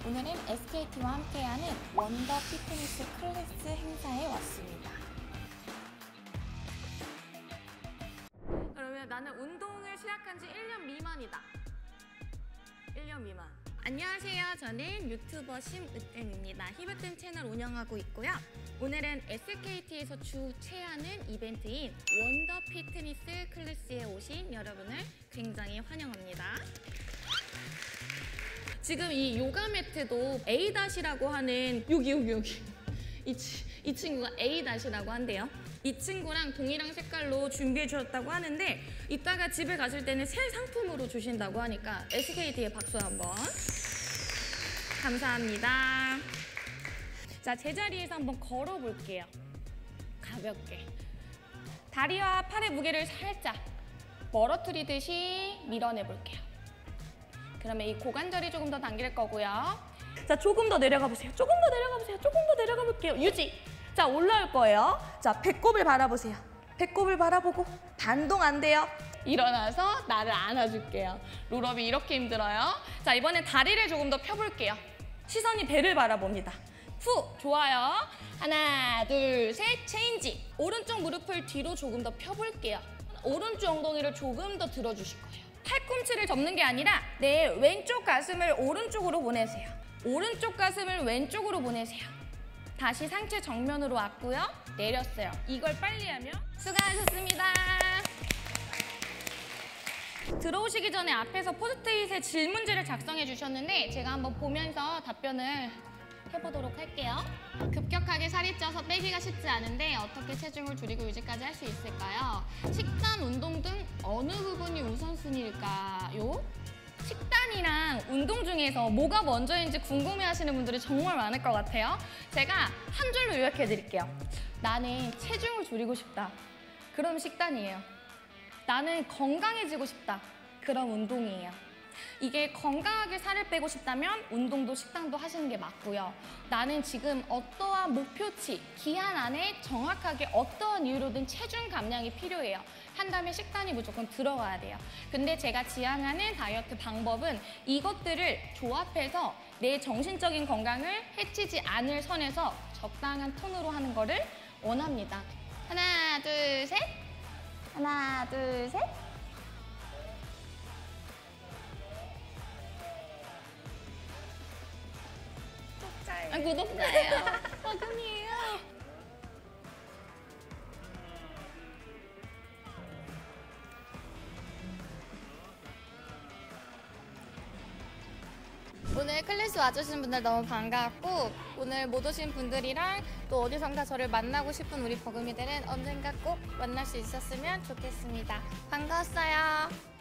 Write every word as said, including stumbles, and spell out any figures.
오늘은 에스케이티와 함께하는 원더 피트니스 클래스 행사에 왔습니다. 그러면 나는 운동을 시작한 지 일 년 미만이다. 일 년 미만. 안녕하세요. 저는 유튜버 심으뜸입니다. 힙으뜸 채널 운영하고 있고요. 오늘은 에스케이티에서 주최하는 이벤트인 원더 피트니스 클래스에 오신 여러분을 굉장히 환영합니다. 지금 이 요가 매트도 A-라고 하는 여기 여기 여기 이, 이 친구가 A-라고 한대요. 이 친구랑 동일한 색깔로 준비해 주셨다고 하는데 이따가 집에 가실 때는 새 상품으로 주신다고 하니까 에스케이티에 박수 한번. 감사합니다. 자, 제자리에서 한번 걸어볼게요. 가볍게. 다리와 팔의 무게를 살짝 멀어뜨리듯이 밀어내볼게요. 그러면 이 고관절이 조금 더 당길 거고요. 자, 조금 더 내려가 보세요. 조금 더 내려가 보세요. 조금 더 내려가 볼게요. 유지. 자, 올라올 거예요. 자, 배꼽을 바라보세요. 배꼽을 바라보고 반동 안 돼요. 일어나서 나를 안아줄게요. 롤업이 이렇게 힘들어요. 자, 이번엔 다리를 조금 더 펴볼게요. 시선이 배를 바라봅니다. 후, 좋아요. 하나, 둘, 셋, 체인지. 오른쪽 무릎을 뒤로 조금 더 펴볼게요. 오른쪽 엉덩이를 조금 더 들어주실 거예요. 팔꿈치를 접는 게 아니라 내 왼쪽 가슴을 오른쪽으로 보내세요. 오른쪽 가슴을 왼쪽으로 보내세요. 다시 상체 정면으로 왔고요. 내렸어요. 이걸 빨리 하면 수고하셨습니다. 들어오시기 전에 앞에서 포스트잇에 질문지를 작성해 주셨는데 제가 한번 보면서 답변을 해보도록 할게요. 급격하게 살이 쪄서 빼기가 쉽지 않은데 어떻게 체중을 줄이고 유지까지 할 수 있을까요? 식단, 운동 등 어느 부분이 우선순위일까요? 식단이랑 운동 중에서 뭐가 먼저인지 궁금해하시는 분들이 정말 많을 것 같아요. 제가 한 줄로 요약해 드릴게요. 나는 체중을 줄이고 싶다. 그럼 식단이에요. 나는 건강해지고 싶다. 그럼 운동이에요. 이게 건강하게 살을 빼고 싶다면 운동도 식단도 하시는 게 맞고요. 나는 지금 어떠한 목표치, 기한 안에 정확하게 어떠한 이유로든 체중 감량이 필요해요. 한다면 식단이 무조건 들어가야 돼요. 근데 제가 지향하는 다이어트 방법은 이것들을 조합해서 내 정신적인 건강을 해치지 않을 선에서 적당한 톤으로 하는 거를 원합니다. 하나, 둘, 셋. 하나, 둘, 셋. 아, 구독자예요. 버금이에요. 오늘 클래스 와주신 분들 너무 반가웠고 오늘 못 오신 분들이랑 또 어디선가 저를 만나고 싶은 우리 버금이들은 언젠가 꼭 만날 수 있었으면 좋겠습니다. 반가웠어요.